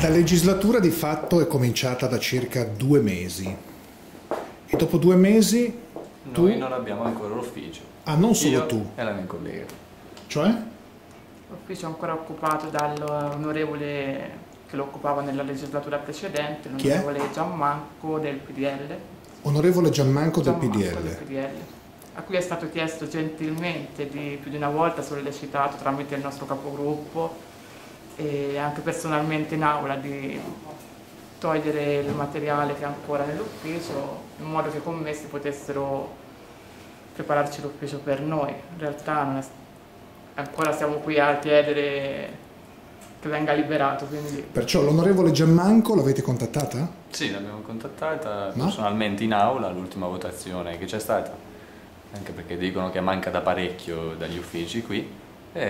La legislatura di fatto è cominciata da circa 2 mesi e dopo 2 mesi tu... Noi non abbiamo ancora l'ufficio. Ah, non solo Io tu? e la mia collega. Cioè? L'ufficio è ancora occupato dall'onorevole che lo occupava nella legislatura precedente, Chi è? l'onorevole Gianmanco del PDL. Onorevole Gianmanco del Gianmanco del PDL. PDL, a cui è stato chiesto gentilmente più di una volta, sollecitato tramite il nostro capogruppo e anche personalmente in aula, di togliere il materiale che è ancora nell'ufficio in modo che i commessi potessero prepararci l'ufficio per noi. In realtà ancora siamo qui a chiedere che venga liberato. Quindi... Perciò l'onorevole Gianmanco l'avete contattata? Sì, l'abbiamo contattata personalmente in aula all'ultima votazione che c'è stata, anche perché dicono che manca da parecchio dagli uffici qui,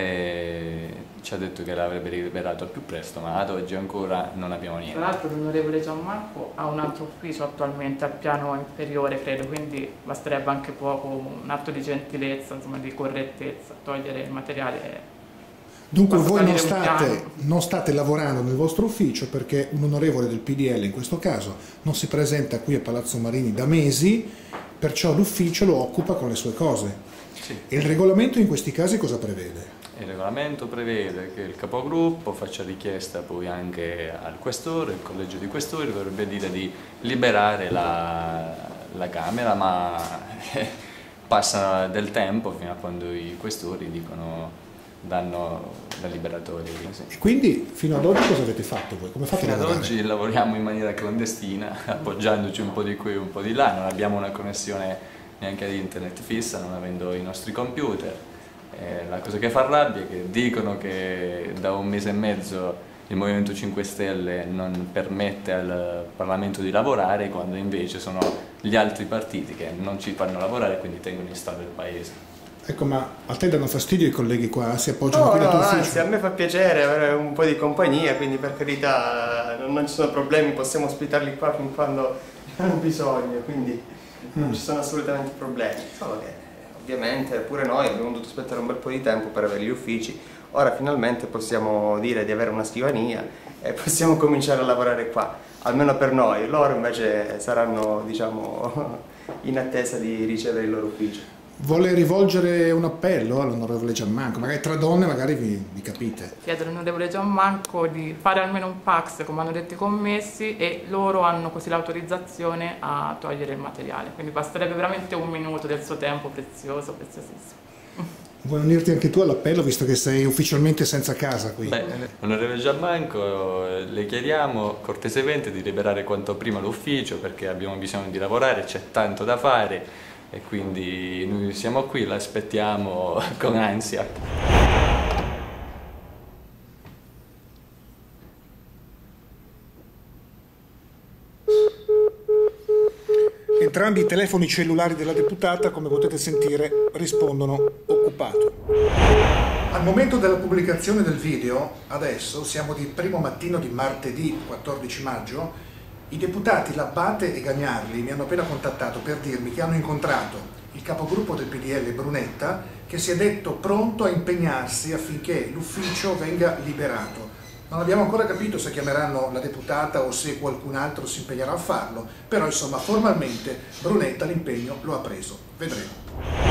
e ci ha detto che l'avrebbe liberato al più presto, ma ad oggi ancora non abbiamo niente. Tra l'altro l'onorevole Gianmarco ha un altro ufficio attualmente al piano inferiore, credo, quindi basterebbe anche poco, un atto di gentilezza, insomma di correttezza, togliere il materiale. Dunque voi non state lavorando nel vostro ufficio perché un onorevole del PDL in questo caso non si presenta qui a Palazzo Marini da mesi, perciò l'ufficio lo occupa con le sue cose. Sì. E il regolamento in questi casi cosa prevede? Il regolamento prevede che il capogruppo faccia richiesta poi anche al questore, il collegio di questori dovrebbe dire di liberare la Camera, ma passa del tempo fino a quando i questori danno la liberatoria. Sì. E quindi fino ad oggi cosa avete fatto voi? Come fate Fino a ad lavorare? oggi lavoriamo in maniera clandestina, appoggiandoci un po' di qui e un po' di là, non abbiamo una connessione neanche ad internet fissa, non avendo i nostri computer. La cosa che fa rabbia è che dicono che da 1 mese e mezzo il Movimento 5 Stelle non permette al Parlamento di lavorare, quando invece sono gli altri partiti che non ci fanno lavorare e quindi tengono in stato il paese. Ecco, ma a te danno fastidio i colleghi qua? Si appoggiano qui al tuo ufficio? Anzi, a me fa piacere avere un po' di compagnia, quindi per carità non ci sono problemi, possiamo ospitarli qua fin quando hanno bisogno, quindi non ci sono assolutamente problemi. Solo che ovviamente pure noi abbiamo dovuto aspettare un bel po' di tempo per avere gli uffici, ora finalmente possiamo dire di avere una scrivania e possiamo cominciare a lavorare qua, almeno per noi. Loro invece saranno, diciamo, in attesa di ricevere il loro ufficio. Vuole rivolgere un appello all'onorevole Gianmanco? Magari tra donne magari vi capite. Chiedo all'onorevole Gianmanco di fare almeno un fax, come hanno detto i commessi, e loro hanno così l'autorizzazione a togliere il materiale. Quindi basterebbe veramente 1 minuto del suo tempo prezioso, preziosissimo. Vuoi unirti anche tu all'appello, visto che sei ufficialmente senza casa qui? Beh, onorevole Gianmanco, le chiediamo cortesemente di liberare quanto prima l'ufficio perché abbiamo bisogno di lavorare, c'è tanto da fare e quindi noi siamo qui, l'aspettiamo con ansia. Entrambi i telefoni cellulari della deputata, come potete sentire, rispondono occupato. Al momento della pubblicazione del video, adesso siamo di primo mattino di martedì 14 maggio, i deputati Labbate e Gagnarli mi hanno appena contattato per dirmi che hanno incontrato il capogruppo del PDL Brunetta, che si è detto pronto a impegnarsi affinché l'ufficio venga liberato. Non abbiamo ancora capito se chiameranno la deputata o se qualcun altro si impegnerà a farlo, però insomma formalmente Brunetta l'impegno lo ha preso. Vedremo.